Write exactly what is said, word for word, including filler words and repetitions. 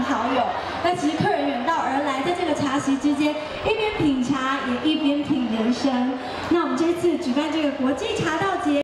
好友。那其实客人远道而来，在这个茶席之间，一边品茶也一边品人生。那我们这次举办这个国际茶道节。